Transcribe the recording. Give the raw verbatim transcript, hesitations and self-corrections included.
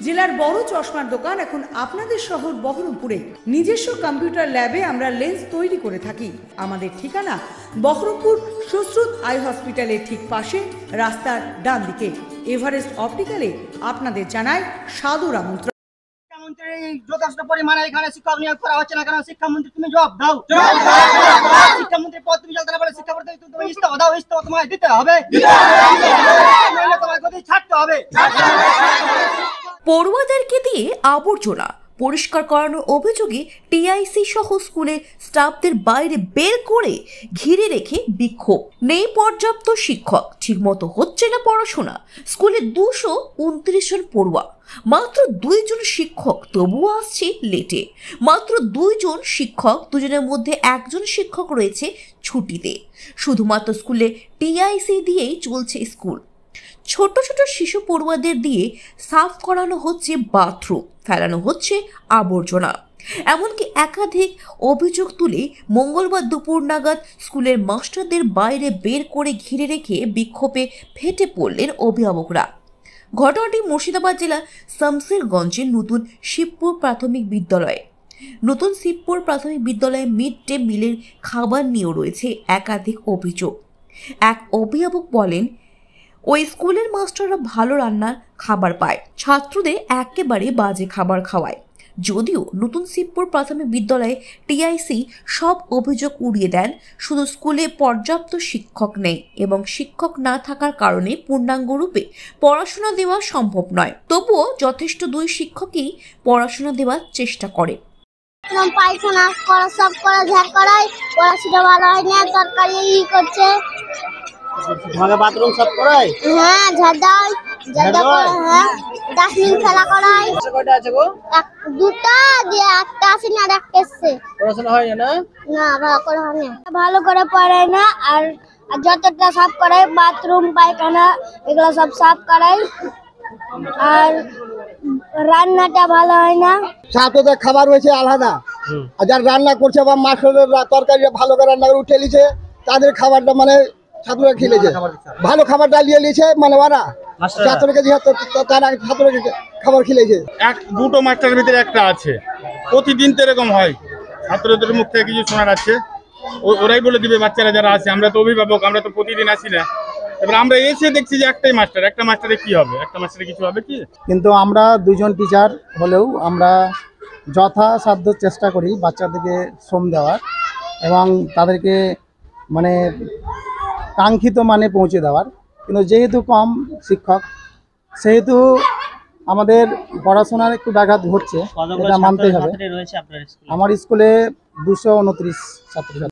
জেলার বড় চশমার দোকান এখন আপনাদের শহর বহরমপুরে। নিজস্ব কম্পিউটার ল্যাবে আমরা লেন্স তৈরি করে থাকি। আমাদের ঠিকানা বহরমপুর সুশ্রুত আই হসপিটালের ঠিক পাশে, রাস্তার ডান দিকে। এভারেস্ট অপটিক্যালে আপনাদের জানায় সাদর আমন্ত্রণ। যথেষ্ট পরিমাণে এখানে শিক্ষক নিয়োগ করা হচ্ছে না কেন? শিক্ষামন্ত্রী তুমি জবাব দাও। শিক্ষামন্ত্রী পদ তুমি চলতে পারে, শিক্ষামন্ত্রী তুমি ইস্তফা দাও। ইস্তফা তোমায় দিতে হবে, তোমায় গতি ছাড়তে হবে। পড়ুয়াদেরকে দিয়ে আবর্জনা পরিষ্কার করানোর অভিযোগে টিআইসি সহ স্কুলের স্টাফদের বাইরে বের করে ঘিরে রেখে বিক্ষোভ। নেই পর্যাপ্ত শিক্ষক, ঠিকমতো হচ্ছে না পড়াশোনা। স্কুলে দুশো উনত্রিশ জন পড়ুয়া, মাত্র দুইজন শিক্ষক তবুও আসছে লেটে। মাত্র দুইজন শিক্ষক, দুজনের মধ্যে একজন শিক্ষক রয়েছে ছুটিতে। শুধুমাত্র স্কুলে টিআইসি দিয়েই চলছে স্কুল। ছোট ছোট শিশু পড়ুয়াদের দিয়ে সাফ করানো হচ্ছে বাথরুম, ফেলানো হচ্ছে আবর্জনা। এমনকি একাধিক অভিযোগ তুলে মঙ্গলবার দুপুর নাগাদ স্কুলের মাস্টারদের বাইরে বের করে ঘিরে রেখে বিক্ষোভে ফেটে পড়লেন অভিভাবকরা। ঘটনাটি মুর্শিদাবাদ জেলার শামসেরগঞ্জের নতুন শিবপুর প্রাথমিক বিদ্যালয়ে। নতুন শিবপুর প্রাথমিক বিদ্যালয়ে মিড ডে মিলের খাবার নিয়েও রয়েছে একাধিক অভিযোগ। এক অভিভাবক বলেন, ওই স্কুলের মাস্টাররা ভালো রান্নার খাবার পায়, ছাত্রদের একেবারে বাজে খাবার খাওয়ায়। যদিও নতুন শিবপুর প্রাথমিক বিদ্যালয়ে টিআইসি সব অভিযোগ উড়িয়ে দেন, শুধু স্কুলে পর্যাপ্ত শিক্ষক নেই এবং শিক্ষক না থাকার কারণে পূর্ণাঙ্গ রূপে পড়াশোনা দেওয়া সম্ভব নয়। তবুও যথেষ্ট দুই শিক্ষকই পড়াশোনা দেওয়ার চেষ্টা করে। পায়খানা করা সব করা ঝাড় করায়, পড়াশোনা ভালো হয় না, তরকারি ই করছে। তোমাকে বাথরুম সব করায়? হ্যাঁ, ঝাড় দাও, ঝাড় দাও, হ্যাঁ, ডাস্টবিন ফেলা করায়। কয়টা আছে গো? দুটো দিয়ে একটা আছে না, আর একটা এসছে। পড়াশোনা হয় না? না, ভালো করে হয় না, ভালো করে পড়ায় না। আর যতটা সাফ করায়, বাথরুম পায়খানা এগুলো সব সাফ করায়। আর রান্নাটা ভালো হয় না। ছাত্রদের খাবার হয়েছে আলাদা, আর যারা রান্না করছে বা মাস্টারদের তরকারি ভালো করে রান্না করে উঠে নিয়েছে, তাদের খাবারটা মানে ছাত্ররা খেলেছে, ভালো খাবারটা নিয়ে নিয়েছে, মানে ওরা ছাত্রকে তারা ছাত্রকে খাবার খেলেছে। এক দুটো মাস্টারের ভিতরে একটা আছে, প্রতিদিন তো এরকম হয়। ছাত্রদের মুখ থেকে কিছু শোনার আছে, ওরাই বলে দিবে বাচ্চারা যারা আছে। আমরা তো অভিভাবক, আমরা তো প্রতিদিন আসি না। এবার আমরা এসে দেখছি যে একটাই মাস্টার, একটা মাস্টারে কি হবে? একটা মাস্টারে কিছু হবে কি? কিন্তু আমরা দুজন টিচার হলেও আমরা যথাসাধ্য চেষ্টা করি বাচ্চাদেরকে শ্রম দেওয়ার এবং তাদেরকে মানে কাঙ্ক্ষিত মানে পৌঁছে দেওয়ার। কিন্তু যেহেতু কম শিক্ষক, সেহেতু আমাদের পড়াশোনার একটু ব্যাঘাত ঘটছে, এটা মানতে হবে। আমার স্কুলে দুশো উনত্রিশ ছাত্রছাত্রী।